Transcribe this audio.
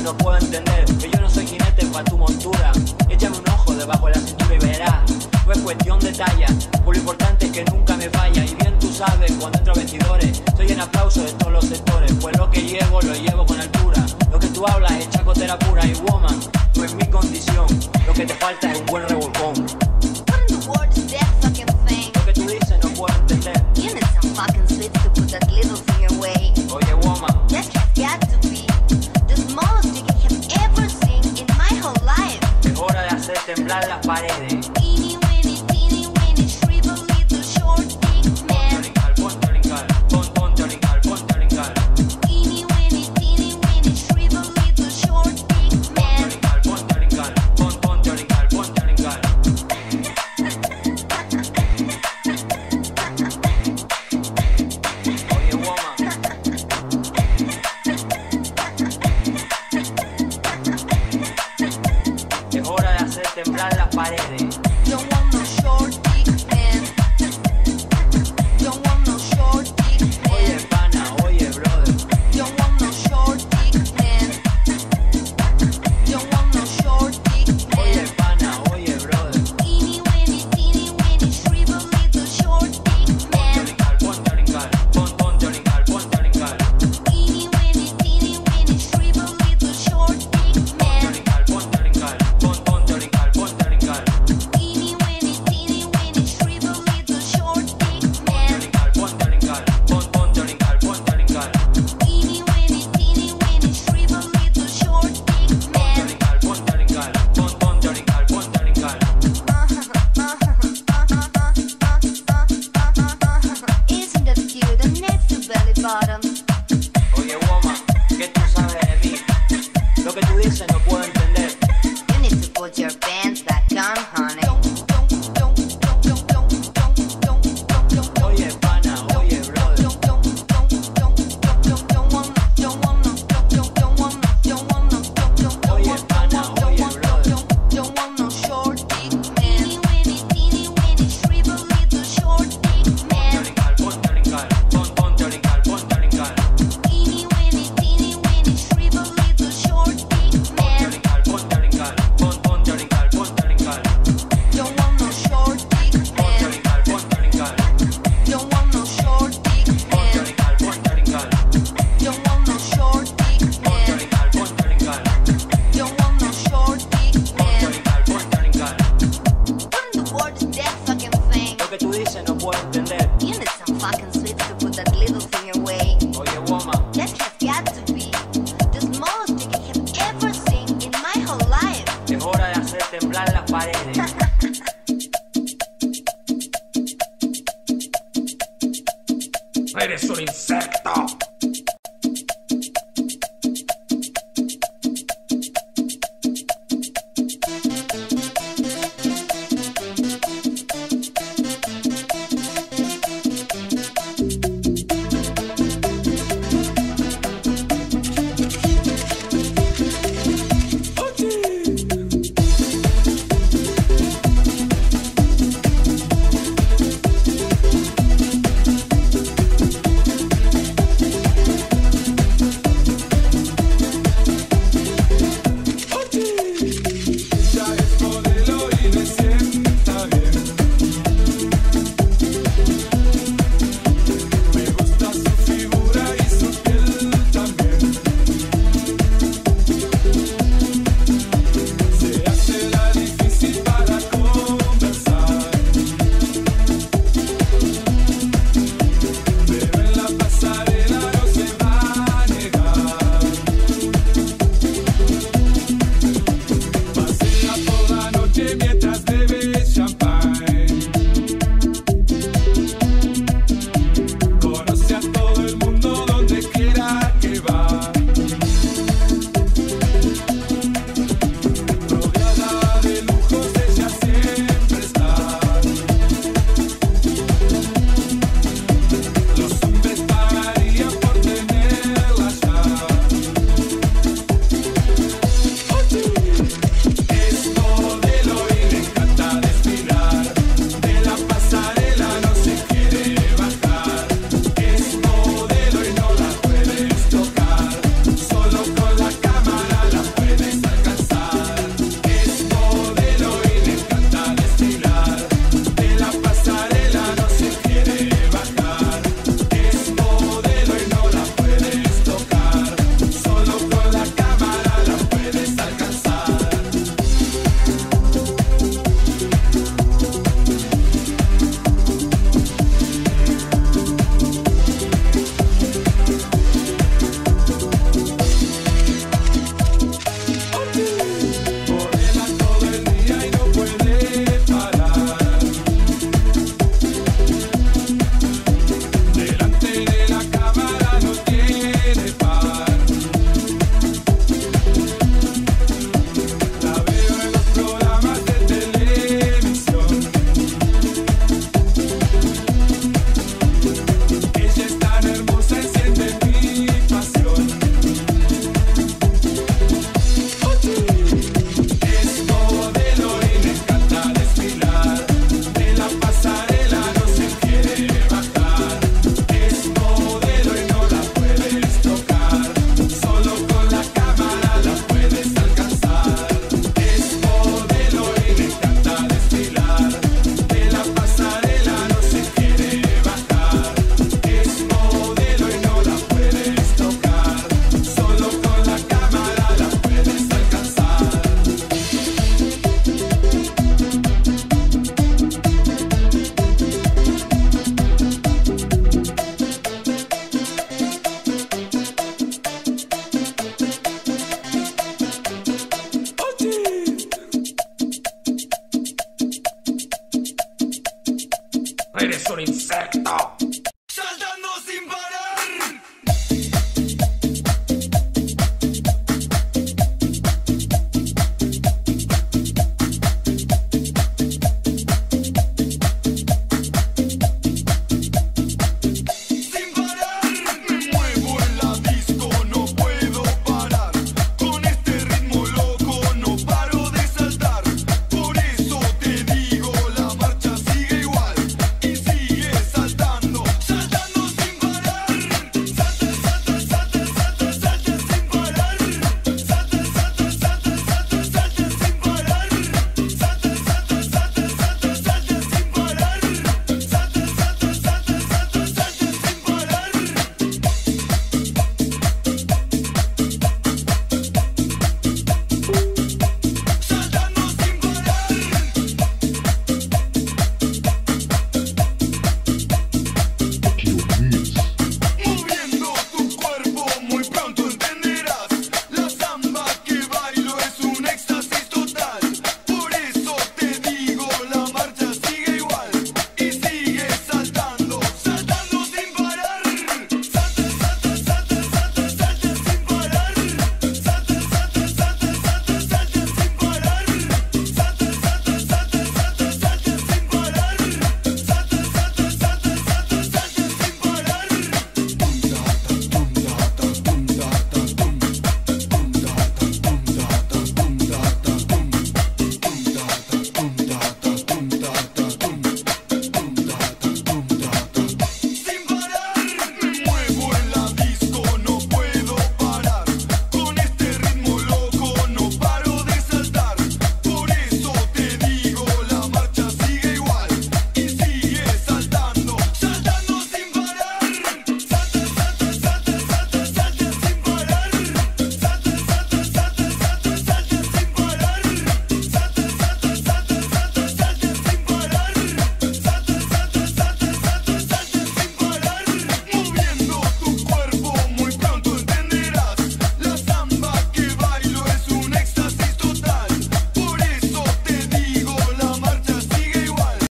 lo puedo entender, que yo no soy jinete para tu montura. Échame un ojo debajo de la cintura y verás. No es cuestión de talla, por lo importante es que nunca me falla. Y bien tú sabes, cuando entro a vestidores, soy en aplauso de todos los sectores. Pues lo que llevo, lo llevo con altura. Lo que tú hablas es chacotera pura. Y woman, no es mi condición. Lo que te falta es un buen revolcón. What in the world is that fucking thing? Lo que tú dices no puedo entender. You need some fucking sweets to put that little thing away. Oye, woman, That has got to be the smallest thing I have ever seen in my whole life. es hora de hacer temblar las paredes.